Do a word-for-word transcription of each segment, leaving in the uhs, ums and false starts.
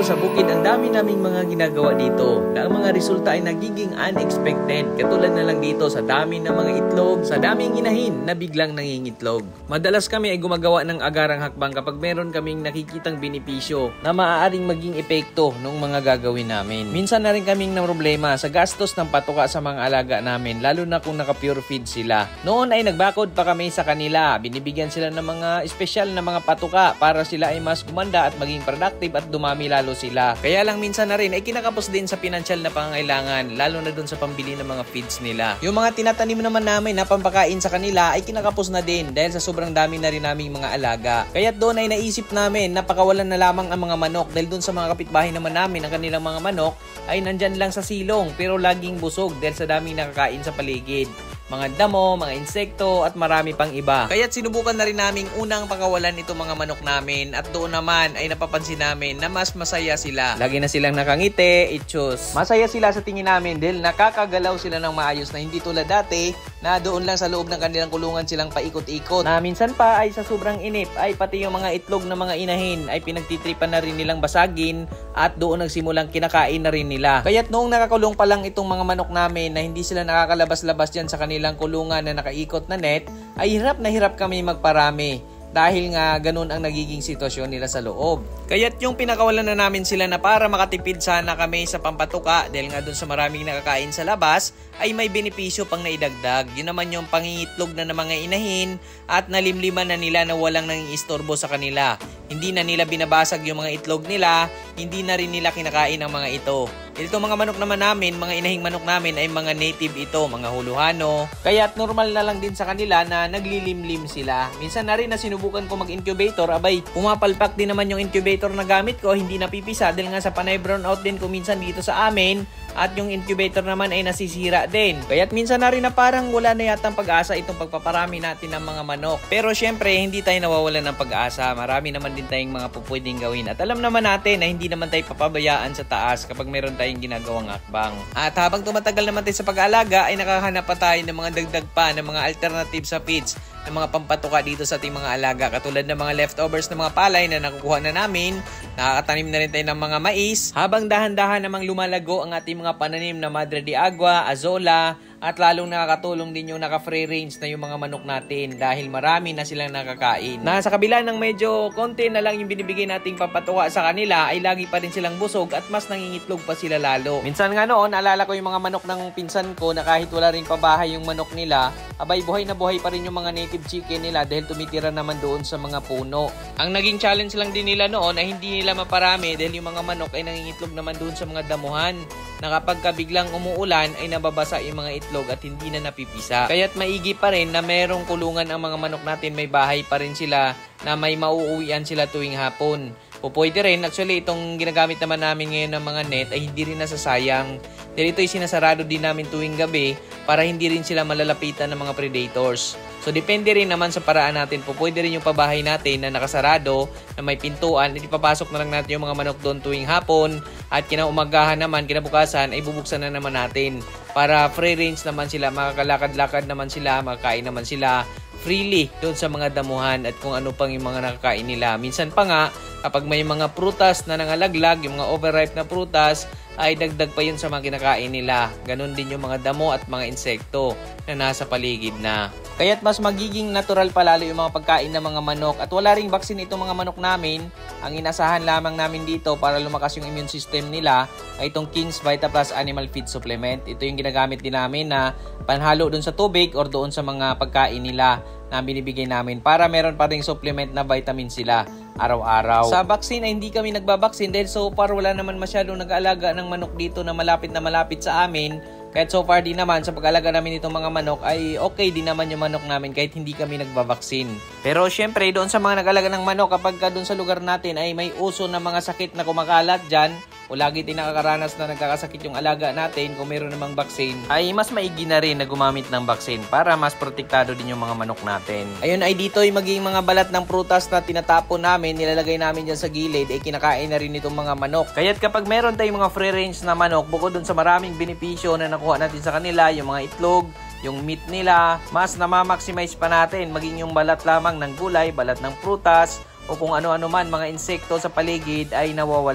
dito sa bukid, ang dami naming mga ginagawa dito na ang mga resulta ay nagiging unexpected. Katulad na lang dito sa dami ng mga itlog, sa daming inahin na biglang nangingitlog. Madalas kami ay gumagawa ng agarang hakbang kapag meron kaming nakikitang benepisyo na maaaring maging epekto ng mga gagawin namin. Minsan na rin kaming na problema sa gastos ng patuka sa mga alaga namin, lalo na kung naka-pure feed sila. Noon ay nagbakod pa kami sa kanila. Binibigyan sila ng mga espesyal na mga patuka para sila ay mas gumanda at maging productive at dumami lalo sila. Kaya lang minsan na rin ay kinakapos din sa pinansyal na pangangailangan, lalo na dun sa pambili ng mga feeds nila. Yung mga tinatanim naman namin na pampakain sa kanila ay kinakapos na din dahil sa sobrang dami na rin naming mga alaga. Kaya doon ay naisip namin na pakawalan na lamang ang mga manok dahil dun sa mga kapitbahay naman namin ang kanilang mga manok ay nandyan lang sa silong pero laging busog dahil sa daming nakakain sa paligid. Mga damo, mga insekto at marami pang iba. Kaya't sinubukan na rin naming unang pakawalan itong mga manok namin at doon naman ay napapansin namin na mas masaya sila. Lagi na silang nakangiti, itchos. Masaya sila sa tingin namin dahil nakakagalaw sila ng maayos na hindi tulad dati na doon lang sa loob ng kanilang kulungan silang paikot-ikot. Na minsan pa ay sa sobrang inip ay pati yung mga itlog ng mga inahin ay pinagtitripan na rin nilang basagin at doon nagsimulang kinakain na rin nila. Kaya't noong nakakulong pa lang itong mga manok namin na hindi sila nakakalabas-labas dyan sa kanilang kulungan na nakaikot na net, ay hirap na hirap kami magparami dahil nga ganun ang nagiging sitwasyon nila sa loob. Kaya't yung pinakawalan na namin sila na para makatipid sana kami sa pampatuka dahil nga dun sa maraming nakakain sa labas ay may benepisyo pang naidagdag. Yun naman yung pangingitlog na ng mga inahin at nalimliman na nila na walang nangingistorbo sa kanila. Hindi na nila binabasag yung mga itlog nila, hindi na rin nila kinakain ang mga ito. Ito mga manok naman namin, mga inahing manok namin ay mga native ito, mga huluhano. Kaya't normal na lang din sa kanila na naglilimlim sila. Minsan na rin na sinubukan ko mag-incubator, abay, pumapalpak din naman yung incubator na gamit ko, hindi napipisa dahil nga sa panay brown out din ko minsan dito sa amin. At yung incubator naman ay nasisira din. Kaya't minsan na rin na parang wala na yatang pag-asa itong pagpaparami natin ng mga manok. Pero syempre, hindi tayo nawawalan ng pag-asa. Marami naman din tayong mga pupwedeng gawin. At alam naman natin na hindi naman tayo papabayaan sa taas kapag meron tayong ginagawang akbang. At habang tumatagal naman tayo sa pag-aalaga, ay nakakahanap pa tayo ng mga dagdag pa, ng mga alternative sa feeds, ng mga pampatuka dito sa ating mga alaga. Katulad ng mga leftovers ng mga palay na nakukuha na namin. Nakakatanim na rin tayo ng mga mais. Habang dahan-dahan namang lumalago ang ating mga pananim na Madre de Agua, Azola, at lalong nakakatulong din yung naka-free range na yung mga manok natin dahil marami na silang nakakain. Na sa kabila ng medyo konti na lang yung binibigay nating pampatuka sa kanila ay lagi pa rin silang busog at mas nangingitlog pa sila lalo. Minsan nga noon, alala ko yung mga manok ng pinsan ko na kahit wala rin pabahay yung manok nila, abay buhay na buhay pa rin yung mga native chicken nila dahil tumitira naman doon sa mga puno. Ang naging challenge lang din nila noon ay hindi nila maparami dahil yung mga manok ay nangingitlog naman doon sa mga damuhan na kapag biglang umuulan ay nababasa yung mga itlog at hindi na napipisa. Kaya't maigi pa rin na merong kulungan ang mga manok natin, may bahay pa rin sila na may mauuwian sila tuwing hapon. O pwede rin, actually itong ginagamit naman namin ngayon ng mga net ay hindi rin nasasayang. Dahil ito ay sinasarado din namin tuwing gabi para hindi rin sila malalapitan ng mga predators. So depende rin naman sa paraan natin po. Pwede rin yung pabahay natin na nakasarado, na may pintuan, ipapasok na lang natin yung mga manok doon tuwing hapon at kinaumagahan naman, kinabukasan ay bubuksan na naman natin para free range naman sila, makakalakad-lakad naman sila, makakain naman sila freely doon sa mga damuhan at kung ano pang yung mga nakakain nila. Minsan pa nga, kapag may mga prutas na nangalaglag, yung mga overripe na prutas, ay dagdag pa yun sa mga kinakain nila. Ganon din yung mga damo at mga insekto na nasa paligid na. Kaya't mas magiging natural palalo yung mga pagkain ng mga manok at wala ring vaccine itong mga manok namin. Ang inasahan lamang namin dito para lumakas yung immune system nila ay itong King's Vita Plus Animal Feed Supplement. Ito yung ginagamit din namin na panhalo doon sa tubig or doon sa mga pagkain nila na binibigay namin para meron pa ring supplement na vitamin sila araw-araw. Sa vaccine ay hindi kami nagbabaksin dahil so far wala naman masyadong nag-aalaga ng manok dito na malapit na malapit sa amin. Kahit so far din naman sa pag-alaga namin itong mga manok ay okay din naman yung manok namin kahit hindi kami nagbabaksin. Pero syempre doon sa mga nag-alaga ng manok, kapag ka doon sa lugar natin ay may uso ng mga sakit na kumakalat dyan o lagi din nakakaranas na nagkakasakit yung alaga natin, kung meron namang vaccine ay mas maigi na rin na gumamit ng vaccine para mas protektado din yung mga manok natin. Ayun ay dito ay maging mga balat ng prutas na tinatapon namin, nilalagay namin dyan sa gilid ay kinakain na rin itong mga manok. Kaya't kapag meron tayong mga free range na manok, bukod dun sa maraming benepisyo na nakuha natin sa kanila, yung mga itlog, yung meat nila, mas namamaximize pa natin maging yung balat lamang ng gulay, balat ng prutas o kung ano-ano man mga insekto sa paligid ay nawawala.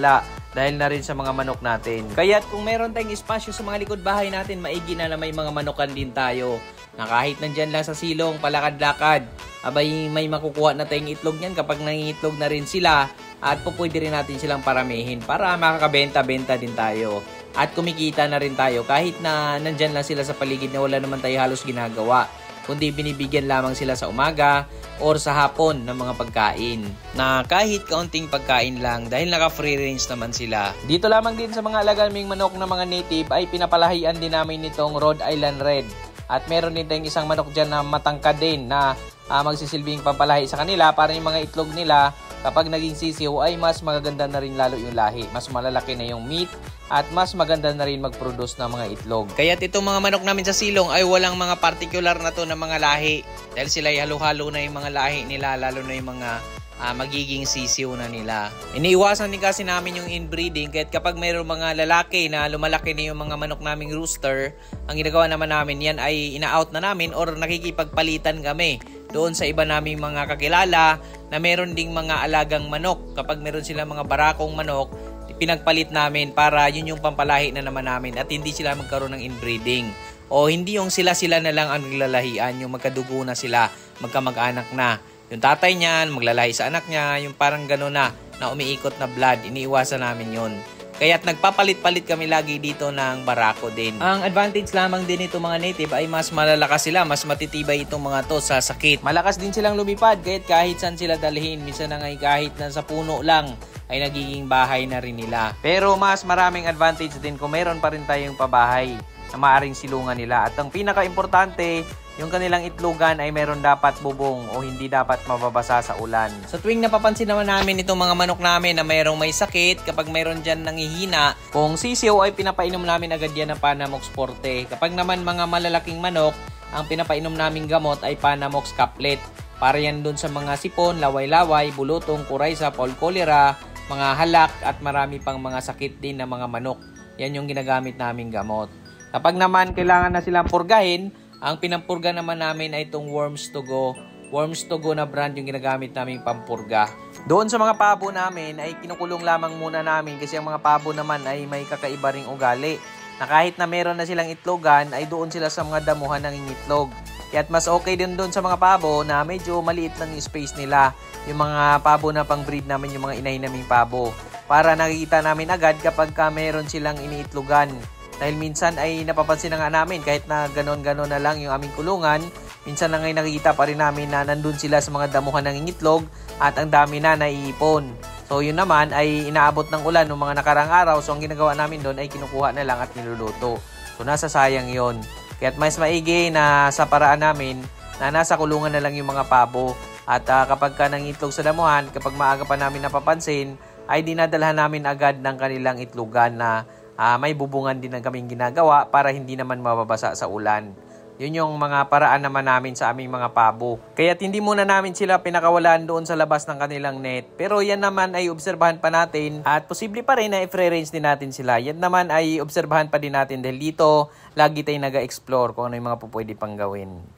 dahil na rin sa mga manok natin. Kaya't kung meron tayong espasyo sa mga likod bahay natin, maigi na na may mga manokan din tayo. Na kahit nandyan lang sa silong, palakad-lakad, abay may makukuha na tayong itlog niyan kapag nangingitlog na rin sila at pupwede rin natin silang paramihin para makakabenta-benta din tayo. At kumikita na rin tayo kahit na nandyan lang sila sa paligid na wala naman tayo halos ginagawa, kundi binibigyan lamang sila sa umaga or sa hapon ng mga pagkain. Na kahit kaunting pagkain lang dahil naka-free range naman sila. Dito lamang din sa mga alagaming manok na mga native ay pinapalahian din namin nitong Rhode Island Red. At meron din tayong isang manok dyan na matangkad din na uh, magsisilbing pampalahi sa kanila para yung mga itlog nila kapag naging sisiw ay mas magaganda na rin lalo yung lahi. Mas malalaki na yung meat at mas maganda na rin mag-produce ng mga itlog. Kaya't itong mga manok namin sa silong ay walang mga particular na to na mga lahi. Dahil sila ay halo-halo na yung mga lahi nila, lalo na yung mga uh, magiging sisiw na nila. Iniiwasan din kasi namin yung inbreeding kahit kapag mayroong mga lalaki na lumalaki na yung mga manok naming rooster, ang ginagawa naman namin yan ay ina-out na namin or nakikipagpalitan kami doon sa iba naming mga kakilala na meron ding mga alagang manok. Kapag meron silang mga barakong manok, pinagpalit namin para yun yung pampalahi na naman namin at hindi sila magkaroon ng inbreeding. O hindi yung sila-sila na lang ang naglalahian, yung magkadugo na sila, magkamag-anak na. Yung tatay niyan, maglalahi sa anak niya, yung parang gano'n na, na umiikot na blood, iniiwasan namin yun. Kaya't nagpapalit-palit kami lagi dito ng barako din. Ang advantage lamang din ito mga native ay mas malalakas sila, mas matitibay itong mga to sa sakit. Malakas din silang lumipad kahit kahit saan sila dalhin. Minsan na nga kahit na sa puno lang ay nagiging bahay na rin nila. Pero mas maraming advantage din kung meron pa rin tayong pabahay na maaring silungan nila. At ang pinaka-importante, yung kanilang itlogan ay meron dapat bubong o hindi dapat mababasa sa ulan. Sa tuwing napapansin naman namin itong mga manok namin na mayroong may sakit, kapag mayroon dyan nangihina, kung sisiw ay pinapainom namin agad yan ng Panamox Forte. Kapag naman mga malalaking manok, ang pinapainom naming gamot ay Panamox Caplet. Para yan dun sa mga sipon, laway-laway, bulutong, kuraysa, fall cholera, mga halak at marami pang mga sakit din na mga manok. Yan yung ginagamit naming gamot. Kapag naman kailangan na silang purgahin, ang pinampurga naman namin ay itong Worms to Go. Worms to Go na brand yung ginagamit naming pampurga. Doon sa mga pabo namin ay kinukulong lamang muna namin kasi ang mga pabo naman ay may kakaiba ring ugali. Na kahit na meron na silang itlogan ay doon sila sa mga damuhan ng itlog. Kaya't mas okay din doon sa mga pabo na medyo maliit lang yung space nila. Yung mga pabo na pang breed namin, yung mga inahin naming pabo. Para nakikita namin agad kapag ka meron silang iniitlogan. Dahil minsan ay napapansin na nga namin kahit na ganon-ganon na lang yung aming kulungan, minsan na ngay nakikita pa rin namin na nandun sila sa mga damuhan ng itlog at ang dami na naiipon. So yun naman ay inaabot ng ulan ng mga nakarang araw, so ang ginagawa namin doon ay kinukuha na lang at niluluto. So nasasayang yon. Kaya't mas maigi na sa paraan namin na nasa kulungan na lang yung mga pabo. At uh, kapag ka nangitlog sa damuhan, kapag maaga pa namin napapansin, ay dinadalhan namin agad ng kanilang itlogan na Uh, may bubungan din ang kaming ginagawa para hindi naman mababasa sa ulan. Yun yung mga paraan naman namin sa aming mga pabo. Kaya't hindi muna namin sila pinakawalan doon sa labas ng kanilang net. Pero yan naman ay obserbahan pa natin at posible pa rin na i-free range din natin sila. Yan naman ay obserbahan pa din natin dahil dito lagi tayong nag-explore kung ano yung mga pupwede pang gawin.